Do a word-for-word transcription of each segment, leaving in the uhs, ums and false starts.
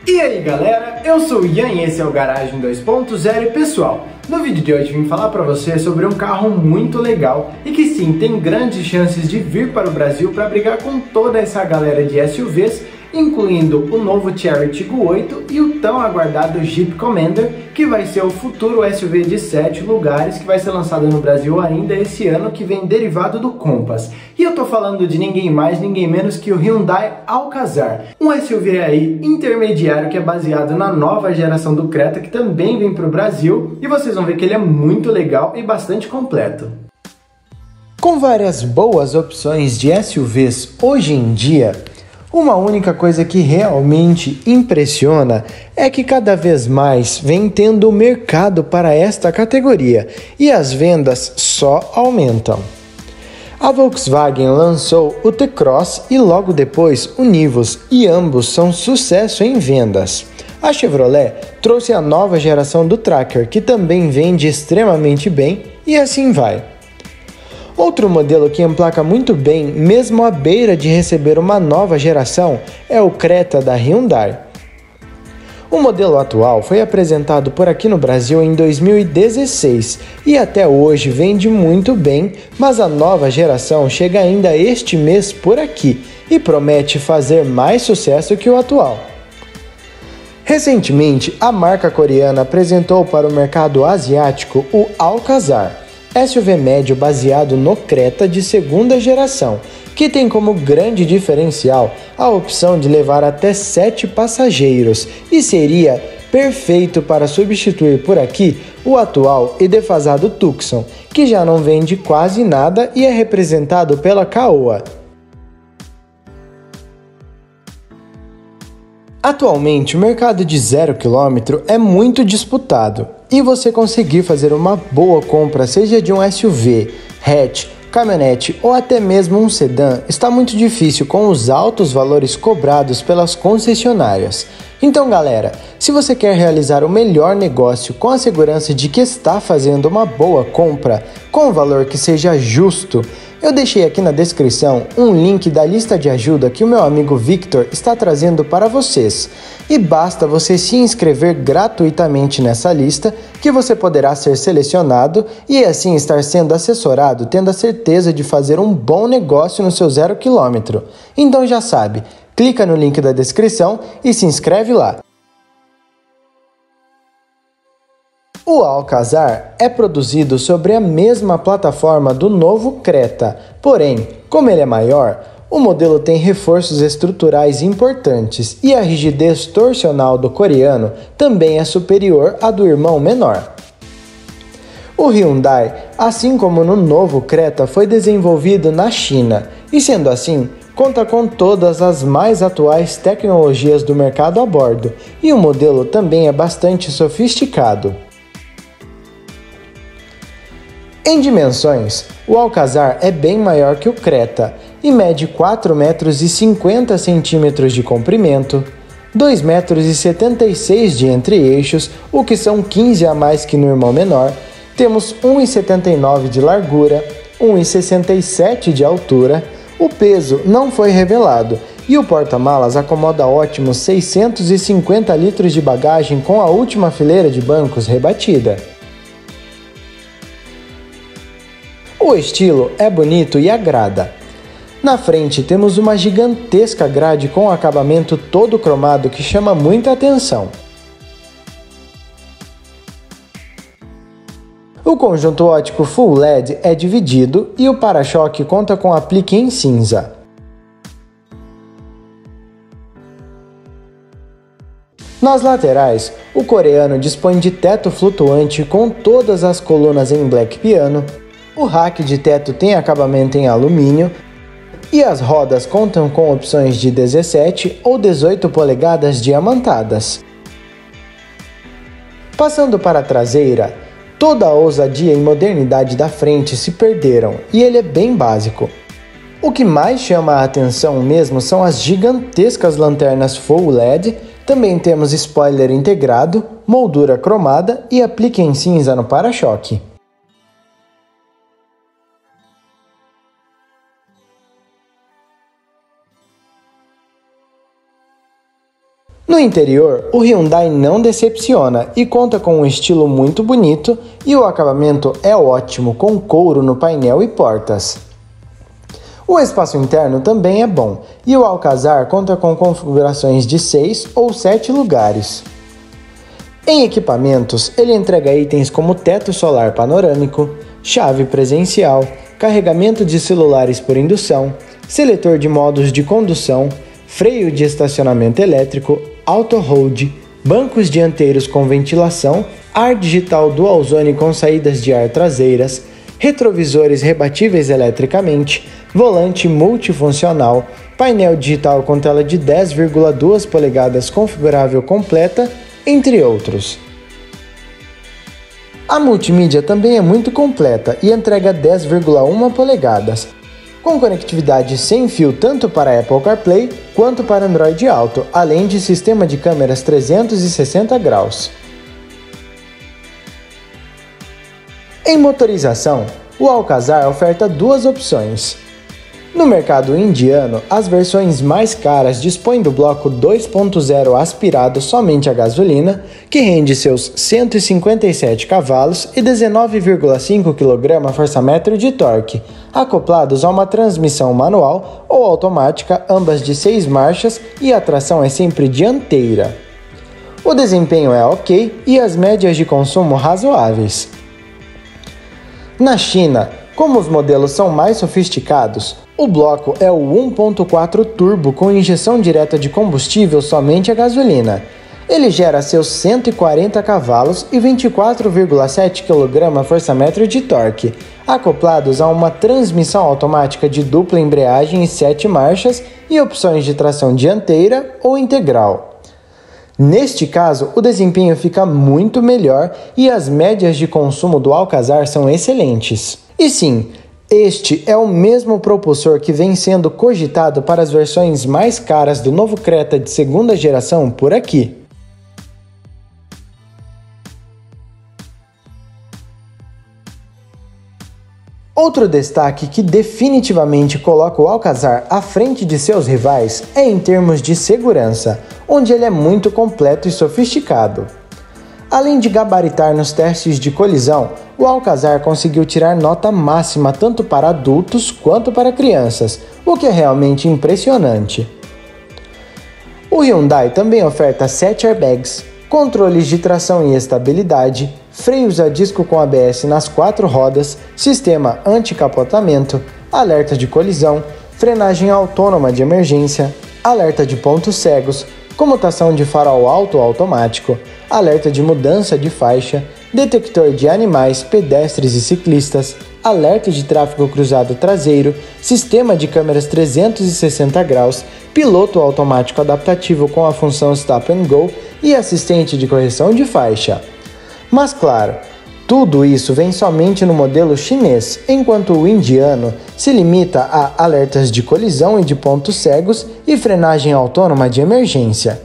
E aí galera, eu sou o Ian e esse é o Garagem dois ponto zero e pessoal, no vídeo de hoje vim falar para você sobre um carro muito legal e que sim, tem grandes chances de vir para o Brasil para brigar com toda essa galera de S U Vs, incluindo o novo Chery Tiggo oito e o tão aguardado Jeep Commander, que vai ser o futuro S U V de sete lugares que vai ser lançado no Brasil ainda esse ano, que vem derivado do Compass. E eu tô falando de ninguém mais, ninguém menos que o Hyundai Alcazar, um S U V aí intermediário que é baseado na nova geração do Creta, que também vem para o Brasil, e vocês vão ver que ele é muito legal e bastante completo. Com várias boas opções de S U Vs hoje em dia, uma única coisa que realmente impressiona é que cada vez mais vem tendo mercado para esta categoria e as vendas só aumentam. A Volkswagen lançou o T-Cross e logo depois o Nivus, e ambos são sucesso em vendas. A Chevrolet trouxe a nova geração do Tracker, que também vende extremamente bem, e assim vai. Outro modelo que emplaca muito bem, mesmo à beira de receber uma nova geração, é o Creta da Hyundai. O modelo atual foi apresentado por aqui no Brasil em dois mil e dezesseis e até hoje vende muito bem, mas a nova geração chega ainda este mês por aqui e promete fazer mais sucesso que o atual. Recentemente, a marca coreana apresentou para o mercado asiático o Alcazar, S U V médio baseado no Creta de segunda geração, que tem como grande diferencial a opção de levar até sete passageiros e seria perfeito para substituir por aqui o atual e defasado Tucson, que já não vende quase nada e é representado pela Caoa. Atualmente, o mercado de zero quilômetro é muito disputado e você conseguir fazer uma boa compra, seja de um S U V, hatch, caminhonete ou até mesmo um sedã, está muito difícil com os altos valores cobrados pelas concessionárias. Então galera, se você quer realizar o melhor negócio com a segurança de que está fazendo uma boa compra, com um valor que seja justo, eu deixei aqui na descrição um link da lista de ajuda que o meu amigo Victor está trazendo para vocês. E basta você se inscrever gratuitamente nessa lista que você poderá ser selecionado e assim estar sendo assessorado, tendo a certeza de fazer um bom negócio no seu zero quilômetro. Então já sabe, clica no link da descrição e se inscreve lá. O Alcazar é produzido sobre a mesma plataforma do novo Creta, porém, como ele é maior, o modelo tem reforços estruturais importantes e a rigidez torsional do coreano também é superior à do irmão menor. O Hyundai, assim como no novo Creta, foi desenvolvido na China e, sendo assim, conta com todas as mais atuais tecnologias do mercado a bordo e o modelo também é bastante sofisticado. Em dimensões, o Alcazar é bem maior que o Creta e mede quatro metros e cinquenta centímetros de comprimento, dois metros e setenta e seis de entre-eixos, o que são quinze a mais que no irmão menor. Temos um metro e setenta e nove de largura, um metro e sessenta e sete de altura. O peso não foi revelado e o porta-malas acomoda ótimos seiscentos e cinquenta litros de bagagem com a última fileira de bancos rebatida. O estilo é bonito e agrada. Na frente temos uma gigantesca grade com acabamento todo cromado que chama muita atenção. O conjunto óptico Full L E D é dividido e o para-choque conta com aplique em cinza. Nas laterais, o coreano dispõe de teto flutuante com todas as colunas em black piano. O rack de teto tem acabamento em alumínio e as rodas contam com opções de dezessete ou dezoito polegadas diamantadas. Passando para a traseira, toda a ousadia e modernidade da frente se perderam e ele é bem básico. O que mais chama a atenção mesmo são as gigantescas lanternas Full L E D, também temos spoiler integrado, moldura cromada e aplique em cinza no para-choque. No interior, o Hyundai não decepciona e conta com um estilo muito bonito e o acabamento é ótimo com couro no painel e portas. O espaço interno também é bom e o Alcazar conta com configurações de seis ou sete lugares. Em equipamentos, ele entrega itens como teto solar panorâmico, chave presencial, carregamento de celulares por indução, seletor de modos de condução, freio de estacionamento elétrico, auto-hold, bancos dianteiros com ventilação, ar digital dual zone com saídas de ar traseiras, retrovisores rebatíveis eletricamente, volante multifuncional, painel digital com tela de dez vírgula duas polegadas configurável completa, entre outros. A multimídia também é muito completa e entrega dez vírgula uma polegadas, com conectividade sem fio tanto para Apple CarPlay quanto para Android Auto, além de sistema de câmeras trezentos e sessenta graus. Em motorização, o Alcazar oferta duas opções. No mercado indiano, as versões mais caras dispõem do bloco dois ponto zero aspirado somente a gasolina, que rende seus cento e cinquenta e sete cavalos e dezenove vírgula cinco quilograma-força-metro de torque, acoplados a uma transmissão manual ou automática, ambas de seis marchas, e a tração é sempre dianteira. O desempenho é ok e as médias de consumo razoáveis. Na China, como os modelos são mais sofisticados, o bloco é o um ponto quatro turbo com injeção direta de combustível somente a gasolina. Ele gera seus cento e quarenta cavalos e vinte e quatro vírgula sete quilograma-força-metro de torque, acoplados a uma transmissão automática de dupla embreagem e sete marchas e opções de tração dianteira ou integral. Neste caso, o desempenho fica muito melhor e as médias de consumo do Alcazar são excelentes. E sim, este é o mesmo propulsor que vem sendo cogitado para as versões mais caras do novo Creta de segunda geração por aqui. Outro destaque que definitivamente coloca o Alcazar à frente de seus rivais é em termos de segurança, onde ele é muito completo e sofisticado. Além de gabaritar nos testes de colisão, o Alcazar conseguiu tirar nota máxima tanto para adultos quanto para crianças, o que é realmente impressionante. O Hyundai também oferta sete airbags, controles de tração e estabilidade, freios a disco com A B S nas quatro rodas, sistema anti-capotamento, alerta de colisão, frenagem autônoma de emergência, alerta de pontos cegos, comutação de farol alto automático, alerta de mudança de faixa, detector de animais, pedestres e ciclistas, alerta de tráfego cruzado traseiro, sistema de câmeras trezentos e sessenta graus, piloto automático adaptativo com a função Stop and Go e assistente de correção de faixa. Mas claro, tudo isso vem somente no modelo chinês, enquanto o indiano se limita a alertas de colisão e de pontos cegos e frenagem autônoma de emergência.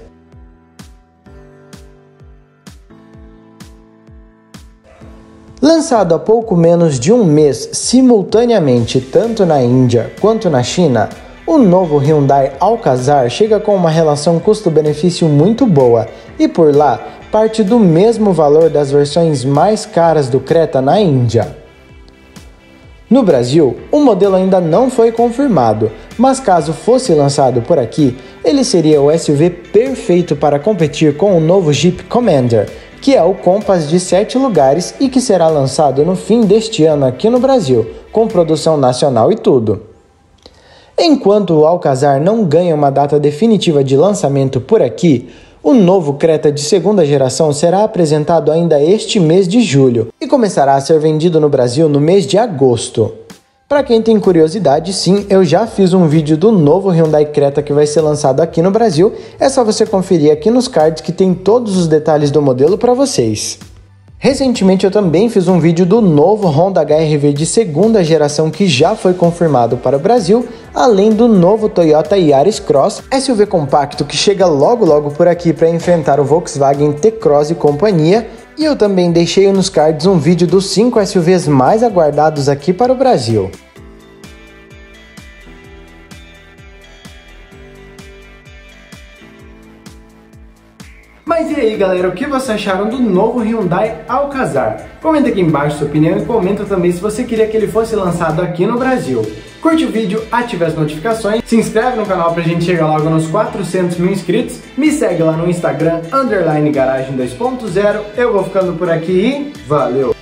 Lançado há pouco menos de um mês simultaneamente tanto na Índia quanto na China, o novo Hyundai Alcazar chega com uma relação custo-benefício muito boa e por lá parte do mesmo valor das versões mais caras do Creta na Índia. No Brasil, o modelo ainda não foi confirmado, mas caso fosse lançado por aqui, ele seria o S U V perfeito para competir com o novo Jeep Commander, que é o Compass de sete lugares e que será lançado no fim deste ano aqui no Brasil, com produção nacional e tudo. Enquanto o Alcazar não ganha uma data definitiva de lançamento por aqui, o novo Creta de segunda geração será apresentado ainda este mês de julho e começará a ser vendido no Brasil no mês de agosto. Para quem tem curiosidade, sim, eu já fiz um vídeo do novo Hyundai Creta que vai ser lançado aqui no Brasil, é só você conferir aqui nos cards que tem todos os detalhes do modelo para vocês. Recentemente eu também fiz um vídeo do novo Honda H R V de segunda geração que já foi confirmado para o Brasil, além do novo Toyota Yaris Cross, S U V compacto que chega logo logo por aqui para enfrentar o Volkswagen T-Cross e companhia, e eu também deixei nos cards um vídeo dos cinco S U Vs mais aguardados aqui para o Brasil. Mas e aí galera, o que vocês acharam do novo Hyundai Alcazar? Comenta aqui embaixo sua opinião e comenta também se você queria que ele fosse lançado aqui no Brasil. Curte o vídeo, ative as notificações, se inscreve no canal pra gente chegar logo nos quatrocentos mil inscritos, me segue lá no Instagram, underline garagem dois ponto zero, eu vou ficando por aqui e valeu!